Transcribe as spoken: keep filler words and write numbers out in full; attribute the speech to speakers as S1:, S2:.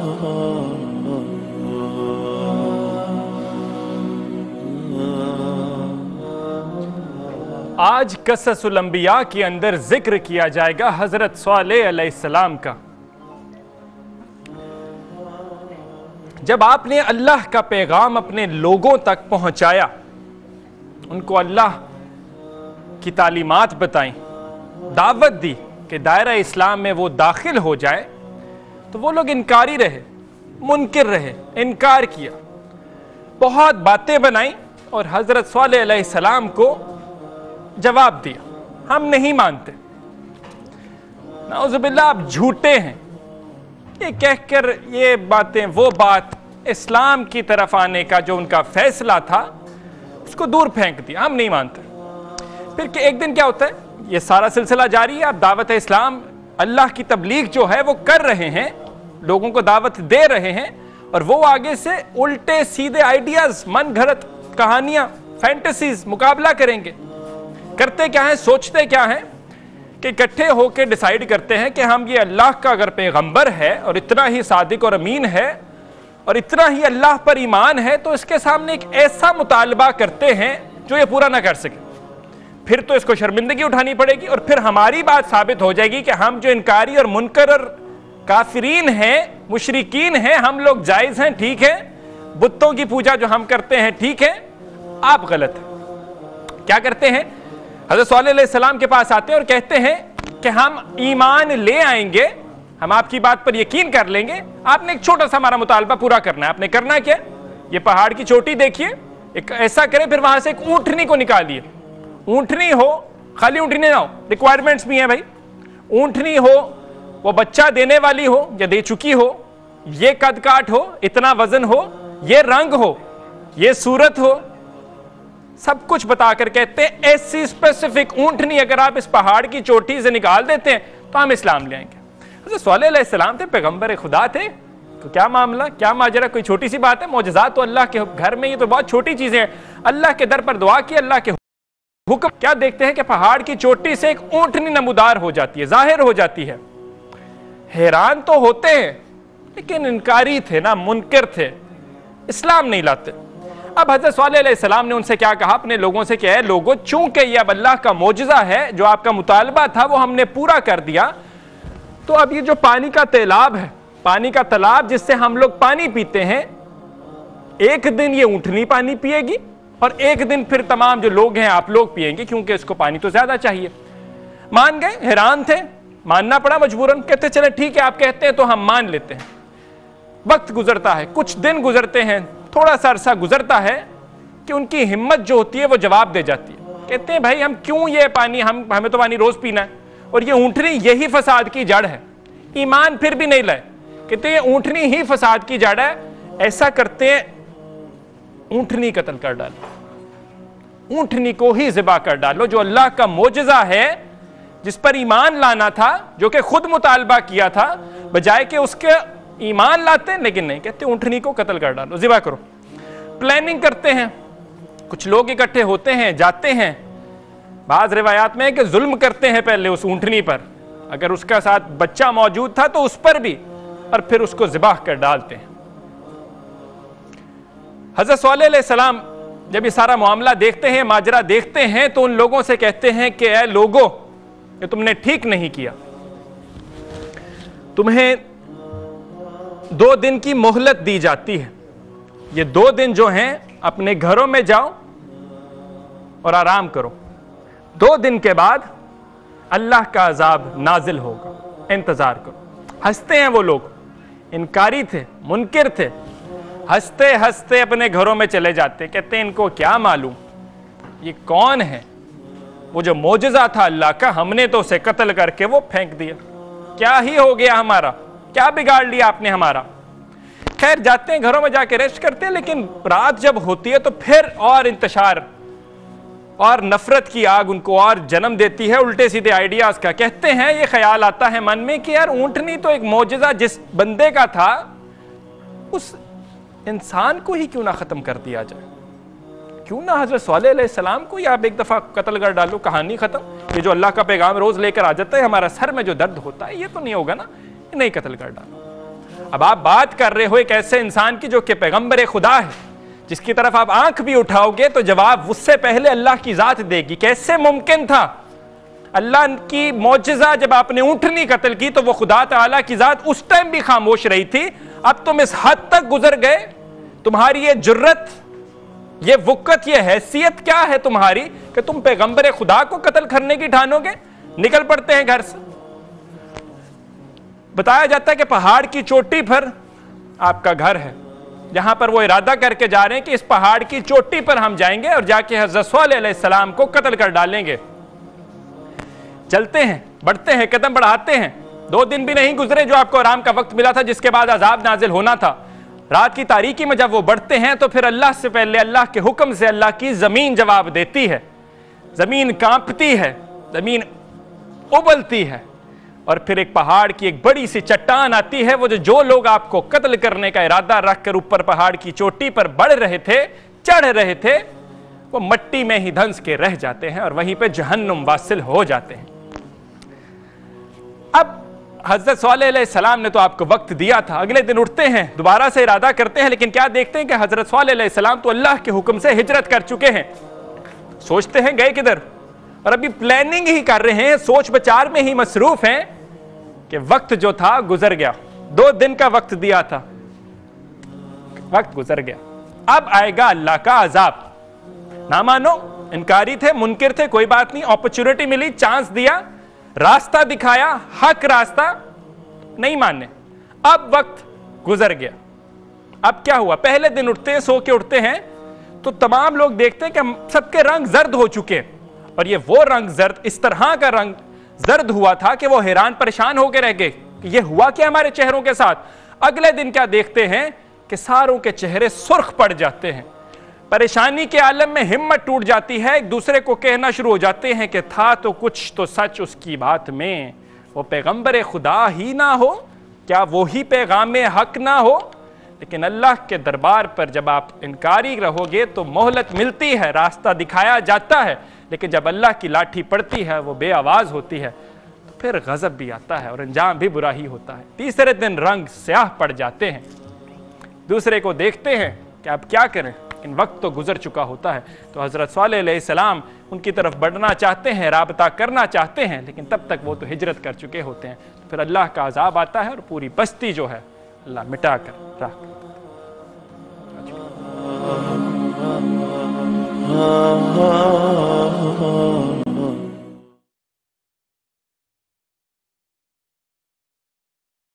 S1: آج قصص الانبیاء کے اندر ذکر کیا جائے گا حضرت صالح علیہ السلام کا۔ جب آپ نے اللہ کا پیغام اپنے لوگوں تک پہنچایا، ان کو اللہ کی تعلیمات بتائیں، دعوت دی کہ دائرہ اسلام میں وہ داخل ہو جائے، تو وہ لوگ انکاری رہے، منکر رہے، انکار کیا، بہت باتیں بنائیں اور حضرت صالح علیہ السلام کو جواب دیا، ہم نہیں مانتے، نعوذ باللہ آپ جھوٹے ہیں، یہ کہہ کر یہ باتیں وہ بات اسلام کی طرف آنے کا جو ان کا فیصلہ تھا اس کو دور پھینک دیا، ہم نہیں مانتے۔ پھر کہ ایک دن کیا ہوتا ہے، یہ سارا سلسلہ جاری ہے، آپ دعوت اسلام اللہ کی تبلیغ جو ہے وہ کر رہے ہیں، لوگوں کو دعوت دے رہے ہیں، اور وہ آگے سے الٹے سیدھے آئیڈیاز، من گھڑت کہانیاں، فینٹسیز مقابلہ کریں گے۔ کرتے کیا ہیں، سوچتے کیا ہیں کہ اکٹھے ہو کے ڈیسائیڈ کرتے ہیں کہ ہم یہ اللہ کا اگر پیغمبر ہے اور اتنا ہی صادق اور امین ہے اور اتنا ہی اللہ پر ایمان ہے، تو اس کے سامنے ایک ایسا مطالبہ کرتے ہیں جو یہ پورا نہ کر سکے، پھر تو اس کو شرمندگی اٹھانی پڑے گی، اور پھر ہماری بات ثابت ہو جائے گی کہ ہم جو انکاری اور منکر اور کافرین ہیں، مشرکین ہیں، ہم لوگ جائز ہیں، ٹھیک ہے، بتوں کی پوجا جو ہم کرتے ہیں ٹھیک ہے، آپ غلط ہیں۔ کیا کرتے ہیں، حضرت صالح علیہ السلام کے پاس آتے ہیں اور کہتے ہیں کہ ہم ایمان لے آئیں گے، ہم آپ کی بات پر یقین کر لیں گے، آپ نے ایک چھوٹا سا ہمارا مطالبہ پورا کرنا ہے۔ آپ نے کرنا کیا، یہ پہاڑ کی چوٹی دیکھیے، ایک ایسا کریں، پھر وہاں سے ایک اونٹنی کو نکالیے، اونٹنی ہو، خالی اونٹنی نہ ہو، ریکوائرمنٹس بھی ہیں بھائی، اونٹنی ہو، وہ بچہ دینے والی ہو یا دے چکی ہو، یہ قد کاٹ ہو، اتنا وزن ہو، یہ رنگ ہو، یہ صورت ہو، سب کچھ بتا کر کہتے ہیں ایسی اسپیسیفک اونٹنی اگر آپ اس پہاڑ کی چوٹی سے نکال دیتے ہیں تو ہم اسلام لے آئیں گے۔ حضرت صالح علیہ السلام تھے، پیغمبر خدا تھے، تو کیا معاملہ، کیا ماجرا، کوئی چھوٹی سی بات ہے؟ معجزات تو اللہ کے گھر میں یہ تو بہت چھوٹی چیزیں ہیں، اللہ کے در پر دعا کی، اللہ کے حکم، کیا دیکھتے ہیں کہ پہاڑ کی چوٹی سے ایک اونٹنی نمودار ہو جاتی ہے، ظاہر ہو جاتی ہے۔ حیران تو ہوتے ہیں لیکن انکاری تھے نا، منکر تھے، اسلام نہیں لاتے۔ اب حضرت صالح علیہ السلام نے ان سے کیا کہا اپنے لوگوں سے کہ اے لوگوں، چونکہ یہ اب اللہ کا معجزہ ہے، جو آپ کا مطالبہ تھا وہ ہم نے پورا کر دیا، تو اب یہ جو پانی کا تیلاب ہے، پانی کا تالاب جس سے ہم لوگ پانی پیتے ہیں، ایک دن یہ اونٹنی پانی پیے گی اور ایک دن پھر تمام جو لوگ ہیں آپ لوگ پیئیں گے، کیونکہ اس کو پانی تو زیادہ چاہیے۔ مان گئے، حیران تھے، ماننا پڑا مجبوراً، کہتے چلے ٹھیک ہے آپ کہتے ہیں تو ہم مان لیتے ہیں۔ وقت گزرتا ہے، کچھ دن گزرتے ہیں، تھوڑا سا عرصہ گزرتا ہے کہ ان کی ہمت جو ہوتی ہے وہ جواب دے جاتی ہے، کہتے ہیں بھائی ہم کیوں یہ پانی، ہم ہمیں تو پانی روز پینا ہے، اور یہ اونٹنی یہی فساد کی جڑ ہے۔ ایمان پھر بھی نہیں لائے، کہتے ہیں یہ اونٹنی ہی فساد کی جڑ ہے، ایسا کرتے ہیں اونٹنی قتل کر ڈالو، اونٹنی کو ہی ذبح کر ڈالو، جو اللہ کا معجزہ ہے، جس پر ایمان لانا تھا، جو کہ خود مطالبہ کیا تھا، بجائے کہ اس کے ایمان لاتے، لیکن نہیں، کہتے اونٹنی کو قتل کر ڈالو، ذبح کرو۔ پلاننگ کرتے ہیں، کچھ لوگ اکٹھے ہوتے ہیں، جاتے ہیں، بعض روایات میں ہے کہ ظلم کرتے ہیں پہلے اس اونٹنی پر، اگر اس کا ساتھ بچہ موجود تھا تو اس پر بھی، اور پھر اس کو ذبح کر ڈالتے ہیں۔ حضرت صالح علیہ السلام جب یہ سارا معاملہ دیکھتے ہیں، ماجرا دیکھتے ہیں، تو ان لوگوں سے کہتے ہیں کہ اے لوگوں، کہ تم نے ٹھیک نہیں کیا، تمہیں دو دن کی مہلت دی جاتی ہے، یہ دو دن جو ہیں اپنے گھروں میں جاؤ اور آرام کرو، دو دن کے بعد اللہ کا عذاب نازل ہوگا، انتظار کرو۔ ہنستے ہیں وہ لوگ، انکاری تھے، منکر تھے، ہنستے ہنستے اپنے گھروں میں چلے جاتے، کہتے ہیں ان کو کیا معلوم یہ کون ہے، وہ جو معجزہ تھا اللہ کا، ہم نے تو اسے قتل کر کے وہ پھینک دیا، کیا ہی ہو گیا ہمارا، کیا بگاڑ لیا آپ نے ہمارا۔ خیر جاتے ہیں گھروں میں جا کے ریسٹ کرتے ہیں، لیکن رات جب ہوتی ہے تو پھر اور انتشار اور نفرت کی آگ ان کو اور جنم دیتی ہے، الٹے سیدھے آئیڈیاز کا۔ کہتے ہیں یہ خیال آتا ہے من میں کہ یار اونٹنی تو ایک معجزہ جس بندے کا تھا، اس انسان کو ہی کیوں نہ ختم کر دیا جائے، کیوں نہ حضرت صالح علیہ السلام کو آپ ایک دفعہ قتل کر ڈالو، کہانی ختم۔ یہ جو اللہ کا پیغام روز لے کر آ جاتا ہے، ہمارا سر میں جو درد ہوتا ہے، یہ تو نہیں ہوگا نا، نہیں قتل کر ڈالو۔ اب آپ بات کر رہے ہو ایک ایسے انسان کی جو کہ پیغمبر خدا ہے، جس کی طرف آپ آنکھ بھی اٹھاؤ گے تو جواب اس سے پہلے اللہ کی ذات دے گی۔ کیسے ممکن تھا؟ اللہ کی معجزہ جب آپ نے اونٹنی قتل کی تو وہ خدا تعالیٰ کی ذات اس ٹائم بھی خاموش رہی تھی، اب تم اس حد تک گزر گئے، تمہاری یہ جرت، یہ وقت، یہ حیثیت کیا ہے تمہاری کہ تم پیغمبر خدا کو قتل کرنے کی ٹھانو گے؟ نکل پڑتے ہیں گھر سے۔ بتایا جاتا ہے کہ پہاڑ کی چوٹی پر آپ کا گھر ہے، جہاں پر وہ ارادہ کر کے جا رہے ہیں کہ اس پہاڑ کی چوٹی پر ہم جائیں گے اور جا کے حضرت صالح علیہ السلام کو قتل کر ڈالیں گے۔ چلتے ہیں، بڑھتے ہیں، قدم بڑھاتے ہیں، دو دن بھی نہیں گزرے جو آپ کو آرام کا وقت ملا تھا جس کے بعد عذاب نازل ہونا تھا۔ رات کی تاریکی میں جب وہ بڑھتے ہیں تو پھر اللہ سے پہلے اللہ کے حکم سے اللہ کی زمین جواب دیتی ہے، زمین کانپتی ہے، زمین ابلتی ہے، اور پھر ایک پہاڑ کی ایک بڑی سی چٹان آتی ہے۔ وہ جو جو لوگ آپ کو قتل کرنے کا ارادہ رکھ کر اوپر پہاڑ کی چوٹی پر بڑھ رہے تھے، چڑھ رہے تھے، وہ مٹی میں ہی دھنس کے رہ جاتے ہیں اور وہیں پہ جہنم واصل ہو جاتے ہیں۔ اب حضرت صالح علیہ السلام نے تو آپ کو وقت دیا تھا، اگلے دن اٹھتے ہیں، دوبارہ سے ارادہ کرتے ہیں، لیکن کیا دیکھتے ہیں کہ حضرت صالح علیہ السلام تو اللہ کے حکم سے ہجرت کر چکے ہیں۔ سوچتے ہیں گئے کدھر، اور ابھی پلاننگ ہی کر رہے ہیں، سوچ بچار میں ہی مصروف ہیں کہ وقت جو تھا گزر گیا، دو دن کا وقت دیا تھا، وقت گزر گیا، اب آئے گا اللہ کا عذاب۔ نہ مانو، انکاری تھے، منکر تھے، کوئی بات نہیں، اپرچونٹی ملی، چانس دیا، راستہ دکھایا، حق راستہ، نہیں ماننے، اب وقت گزر گیا۔ اب کیا ہوا؟ پہلے دن اٹھتے ہیں، سو کے اٹھتے ہیں تو تمام لوگ دیکھتے ہیں کہ سب کے رنگ زرد ہو چکے، اور یہ وہ رنگ زرد، اس طرح کا رنگ زرد ہوا تھا کہ وہ حیران پریشان ہو کے رہ گئے کہ یہ ہوا کیا ہمارے چہروں کے ساتھ۔ اگلے دن کیا دیکھتے ہیں کہ ساروں کے چہرے سرخ پڑ جاتے ہیں، پریشانی کے عالم میں ہمت ٹوٹ جاتی ہے، ایک دوسرے کو کہنا شروع ہو جاتے ہیں کہ تھا تو کچھ تو سچ اس کی بات میں، وہ پیغمبر خدا ہی نہ ہو، کیا وہی پیغام حق نہ ہو؟ لیکن اللہ کے دربار پر جب آپ انکاری رہو گے تو مہلت ملتی ہے، راستہ دکھایا جاتا ہے، لیکن جب اللہ کی لاٹھی پڑتی ہے، وہ بے آواز ہوتی ہے، تو پھر غضب بھی آتا ہے اور انجام بھی برا ہی ہوتا ہے۔ تیسرے دن رنگ سیاہ پڑ جاتے ہیں، دوسرے کو دیکھتے ہیں کہ اب کیا کریں، ان وقت تو گزر چکا ہوتا ہے۔ تو حضرت صالح علیہ السلام ان کی طرف بڑھنا چاہتے ہیں، رابطہ کرنا چاہتے ہیں، لیکن تب تک وہ تو ہجرت کر چکے ہوتے ہیں۔ تو پھر اللہ کا عذاب آتا ہے اور پوری بستی جو ہے اللہ مٹا کر رکھ دیتا ہے۔